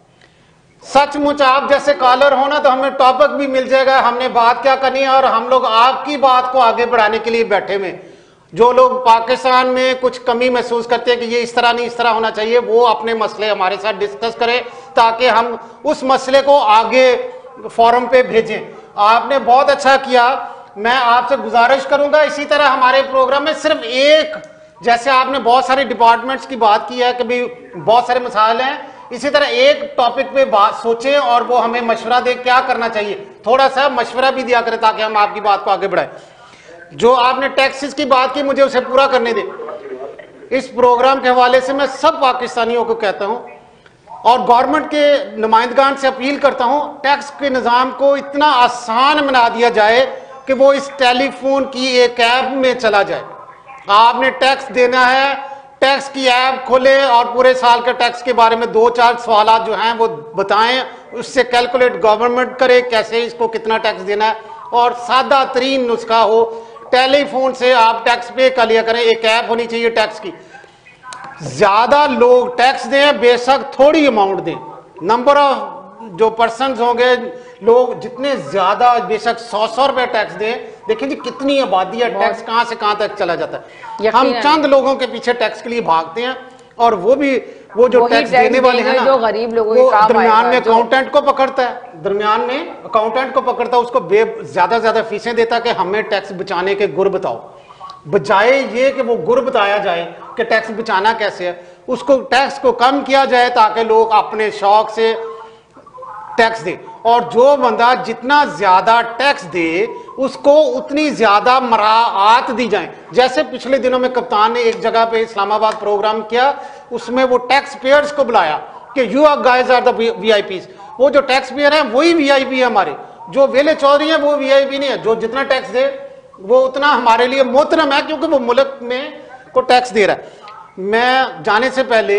सचमुच आप जैसे कॉलर हो ना तो हमें टॉपिक भी मिल जाएगा, हमने बात क्या करनी है, और हम लोग आपकी बात को आगे बढ़ाने के लिए बैठे हुए। जो लोग पाकिस्तान में कुछ कमी महसूस करते हैं कि ये इस तरह नहीं इस तरह होना चाहिए, वो अपने मसले हमारे साथ डिस्कस करें ताकि हम उस मसले को आगे फोरम पे भेजें। आपने बहुत अच्छा किया। मैं आपसे गुजारिश करूंगा इसी तरह हमारे प्रोग्राम में सिर्फ एक, जैसे आपने बहुत सारे डिपार्टमेंट्स की बात की है कि भी बहुत सारे मसाइल हैं, इसी तरह एक टॉपिक पे बात सोचें और वो हमें मशवरा दे क्या करना चाहिए, थोड़ा सा मशवरा भी दिया करें ताकि हम आपकी बात को आगे बढ़ाएं। जो आपने टैक्सेस की बात की मुझे उसे पूरा करने दे। इस प्रोग्राम के हवाले से मैं सब पाकिस्तानियों को कहता हूं और गवर्नमेंट के नुमाइंदगान से अपील करता हूं, टैक्स के निज़ाम को इतना आसान बना दिया जाए कि वो इस टेलीफोन की एक ऐप में चला जाए। आपने टैक्स देना है, टैक्स की ऐप खोले और पूरे साल के टैक्स के बारे में 2-4 सवाल जो हैं वो बताएं, उससे कैलकुलेट गवर्नमेंट करे कैसे इसको कितना टैक्स देना है, और सादा तरीन नुस्खा हो, टेलीफोन से आप टैक्स पे कर लिया करें। एक ऐप होनी चाहिए टैक्स की। ज्यादा लोग टैक्स दें, बेशक थोड़ी अमाउंट दें, नंबर ऑफ जो पर्सन होंगे लोग जितने ज्यादा, बेशक 100 रुपए टैक्स दें। देखिए जी कितनी आबादी है, टैक्स कहां से कहां तक चला जाता है। हम चंद लोगों के पीछे टैक्स के लिए भागते हैं, और वो जो टैक्स देने वाले हैं ना, जो गरीब लोगों वो दरमियान में अकाउंटेंट को पकड़ता है, दरमियान में अकाउंटेंट को पकड़ता है, उसको ज्यादा फीसें देता है कि हमें टैक्स बचाने के गुर बताओ, बजाय ये कि वो गुर बताया जाए कि टैक्स बचाना कैसे है। उसको टैक्स को कम किया जाए ताकि लोग अपने शौक से टैक्स दे, और जो बंदा जितना ज्यादा टैक्स दे उसको उतनी ज्यादा मराआत दी जाए। जैसे पिछले दिनों में कप्तान ने एक जगह पे इस्लामाबाद प्रोग्राम किया, उसमें वो टैक्स पेयर्स को बुलाया कि you are guys are the VIPs. वो जो टैक्स पेयर है वही वीआईपी है हमारे, जो वेले चौधरी है वो वीआईपी नहीं है। जो जितना टैक्स दे वो उतना हमारे लिए मोहतरम है, क्योंकि वो मुल्क में को टैक्स दे रहा है। मैं जाने से पहले,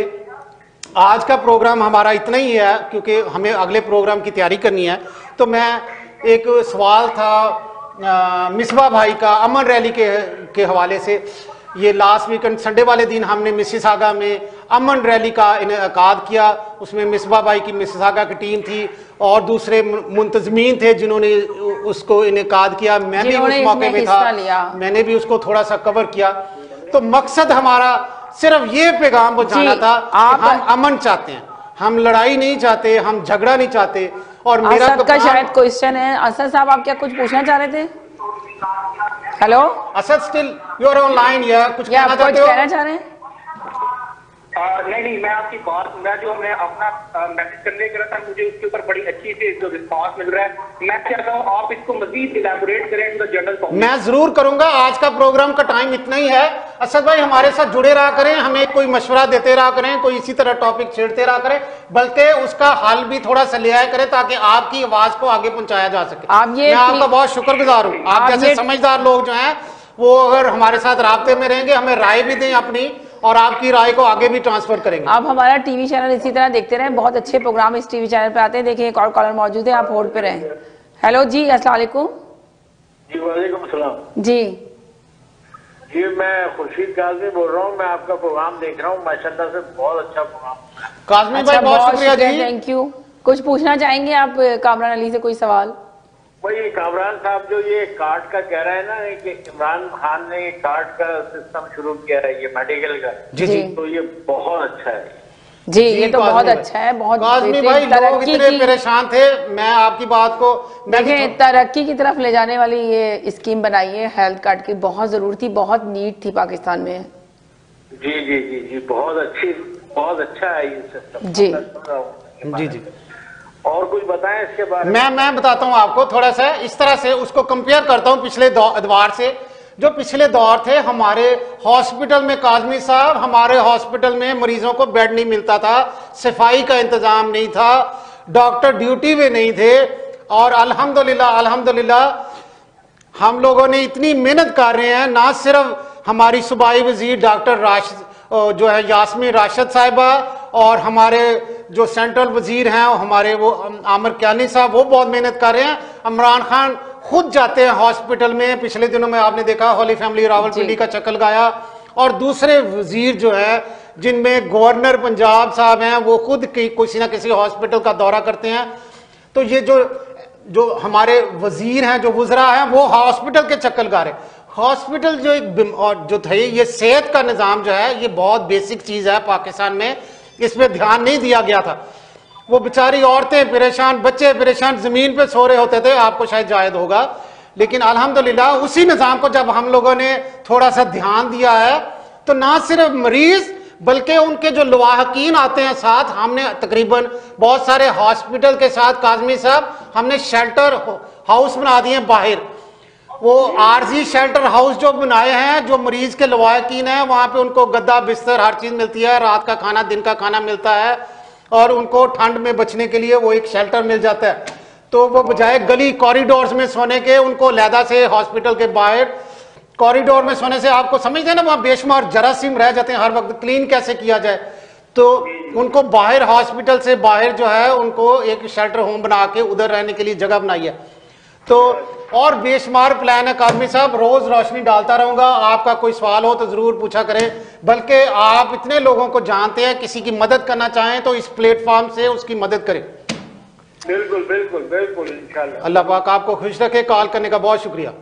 आज का प्रोग्राम हमारा इतना ही है क्योंकि हमें अगले प्रोग्राम की तैयारी करनी है, तो मैं एक सवाल था मिसबा भाई का अमन रैली के हवाले से। ये लास्ट वीकेंड संडे वाले दिन हमने मिसिसागा में अमन रैली का इनेकाद किया, उसमें मिसबा भाई की मिसिसागा की टीम थी और दूसरे मुंतजमीन थे जिन्होंने उसको इनेकाद किया। मैं भी उस मौके पे था, मैंने भी उसको थोड़ा सा कवर किया। तो मकसद हमारा सिर्फ ये पैगाम पहुंचाना था कि हम अमन चाहते हैं, हम लड़ाई नहीं चाहते, हम झगड़ा नहीं चाहते। और मेरा का शायद क्वेश्चन है। असद साहब आप क्या कुछ पूछना चाह रहे थे? Hello Asad, still you are online, या कुछ कहना चाह रहे हैं? नहीं, मैं आपकी बात, मैं जो हमने अपना मैसेज करने के था, मुझे उसके ऊपर बड़ी अच्छी से जो रिस्पांस मिल रहा है। मैं चाहता हूँ आप इसको मजीद इलैबोरेट करें टू द जनरल पब्लिक। मैं जरूर करूंगा। आज का प्रोग्राम का टाइम इतना ही है। असद भाई हमारे साथ जुड़े रहा करें, हमें कोई मशवरा देते रहा करें, कोई इसी तरह टॉपिक छेड़ते रहा करें, बल्कि उसका हल भी थोड़ा सा ले आया करें ताकि आपकी आवाज को आगे पहुंचाया जा सके। मैं आपका बहुत शुक्रगुजार हूँ। आप जैसे समझदार लोग जो हैं वो अगर हमारे साथ राब्ते में रहेंगे, हमें राय भी दें अपनी, और आपकी राय को आगे भी ट्रांसफर करेंगे। आप हमारा टीवी चैनल इसी तरह देखते रहें, बहुत अच्छे प्रोग्राम इस टीवी चैनल पे आते हैं। देखिए एक और कॉलर मौजूद है, आप होल्ड पे रहें। हेलो जी, अस्सलाम वालेकुम। जी वालेकुम सलाम। जी जी, मैं खुर्शीद काजमी बोल रहा हूँ, मैं आपका प्रोग्राम देख रहा हूँ, माशाल्लाह से बहुत अच्छा प्रोग्राम। काजमी भाई बहुत शुक्रिया जी, थैंक यू। कुछ पूछना चाहेंगे आप कामरान अली से, कोई सवाल? वही कामरान साहब जो ये कार्ड का कह रहा है ना कि इमरान खान ने कार्ड का सिस्टम शुरू किया है, ये मेडिकल का, जी, तो ये बहुत अच्छा है जी, ये तो बहुत अच्छा है। बहुत काजमी भाई, लोग इतने परेशान थे, मैं आपकी बात को देखें, तरक्की की तरफ ले जाने वाली ये स्कीम बनाई है हेल्थ कार्ड की, बहुत जरूरत थी, बहुत नीड थी पाकिस्तान में। जी जी जी जी, बहुत अच्छा है ये सिस्टम जी जी जी। और कुछ बताएं इसके बारे में? मैं बताता हूं आपको थोड़ा सा, इस तरह से उसको कंपेयर करता हूं पिछले दौर से। जो पिछले दौर थे हमारे हॉस्पिटल में, काजमी साहब, हमारे हॉस्पिटल में मरीजों को बेड नहीं मिलता था, सफाई का इंतजाम नहीं था, डॉक्टर ड्यूटी में नहीं थे, और अल्हम्दुलिल्लाह हम लोगों ने इतनी मेहनत कर रहे हैं। ना सिर्फ हमारी सूबाई वजीर डॉक्टर जो है यास्मीन राशिद साहिबा, और हमारे जो सेंट्रल वजीर हैं हमारे वो आमिर क्यानी साहब, वो बहुत मेहनत कर रहे हैं। इमरान खान खुद जाते हैं हॉस्पिटल में, पिछले दिनों में आपने देखा होली फैमिली रावलपिंडी का चक्कर लगाया। और दूसरे वजीर जो है, जिनमें गवर्नर पंजाब साहब हैं, वो खुद किसी ना किसी हॉस्पिटल का दौरा करते हैं। तो ये जो हमारे वजीर हैं, जो वुजरा हैं, वो हॉस्पिटल के चक्कर लगा रहे। हॉस्पिटल जो थे, ये सेहत का निज़ाम जो है, ये बहुत बेसिक चीज़ है पाकिस्तान में, इस पर ध्यान नहीं दिया गया था। वो बेचारी औरतें परेशान, बच्चे परेशान, जमीन पे सो रहे होते थे, आपको शायद याद होगा। लेकिन अल्हम्दुलिल्लाह उसी निज़ाम को जब हम लोगों ने थोड़ा सा ध्यान दिया है, तो ना सिर्फ मरीज बल्कि उनके जो लवाहकीन आते हैं साथ, हमने तकरीबन बहुत सारे हॉस्पिटल के साथ, काजमी साहब, हमने शेल्टर हाउस बना दिए बाहर। वो आरजी शेल्टर हाउस जो बनाए हैं, जो मरीज के लवाहकीन हैं, वहां पे उनको गद्दा बिस्तर हर चीज मिलती है, रात का खाना दिन का खाना मिलता है, और उनको ठंड में बचने के लिए वो एक शेल्टर मिल जाता है। तो वो बजाय गली कॉरिडोर्स में सोने के, उनको लहदा से हॉस्पिटल के बाहर कॉरिडोर में सोने से, आपको समझते हैं ना, वहां बेशुमार जरासीम रह जाते हैं, हर वक्त क्लीन कैसे किया जाए। तो उनको बाहर, हॉस्पिटल से बाहर जो है, उनको एक शेल्टर होम बना के उधर रहने के लिए जगह बनाई है। तो और बेशुमार प्लान है काजमी साहब, रोज रोशनी डालता रहूंगा। आपका कोई सवाल हो तो जरूर पूछा करें, बल्कि आप इतने लोगों को जानते हैं, किसी की मदद करना चाहें तो इस प्लेटफॉर्म से उसकी मदद करें। बिल्कुल बिल्कुल बिल्कुल, इंशाल्लाह। अल्लाह पाक आपको खुश रखे। कॉल करने का बहुत शुक्रिया।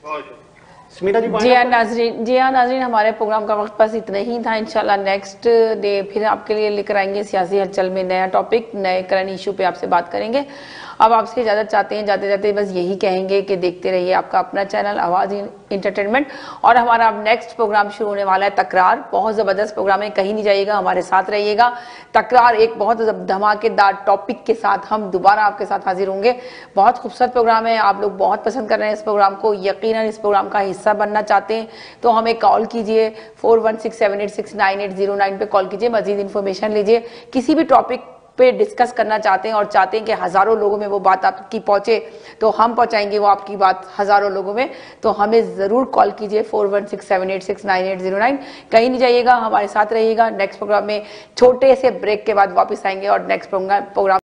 जी हाँ नाजरीन, हमारे प्रोग्राम का वक्त बस इतना ही था। इंशाल्लाह नेक्स्ट डे फिर आपके लिए लेकर आएंगे सियासी हलचल में नया टॉपिक, नए करंट इशू पे आपसे बात करेंगे। अब आपसे इजाजत चाहते हैं, जाते जाते बस यही कहेंगे कि देखते रहिए आपका अपना चैनल आवाज इंटरटेनमेंट। और हमारा अब नेक्स्ट प्रोग्राम शुरू होने वाला है तकरार, बहुत जबरदस्त प्रोग्राम है, कहीं नहीं जाइएगा, हमारे साथ रहिएगा। तकरार एक बहुत धमाकेदार टॉपिक के साथ हम दोबारा आपके साथ हाजिर होंगे। बहुत खूबसूरत प्रोग्राम है, आप लोग बहुत पसंद कर रहे हैं इस प्रोग्राम को। यकीनन इस प्रोग्राम का हिस्सा बनना चाहते हैं तो हमें कॉल कीजिए, 4167869809 पे कॉल कीजिए, मजीद इन्फॉर्मेशन लीजिए। किसी भी टॉपिक पे डिस्कस करना चाहते हैं और चाहते हैं कि हजारों लोगों में वो बात आपकी पहुंचे, तो हम पहुंचाएंगे वो आपकी बात हजारों लोगों में। तो हमें जरूर कॉल कीजिए 4167869809। कहीं नहीं जाइएगा, हमारे साथ रहिएगा। नेक्स्ट प्रोग्राम में छोटे से ब्रेक के बाद वापस आएंगे और नेक्स्ट प्रोग्राम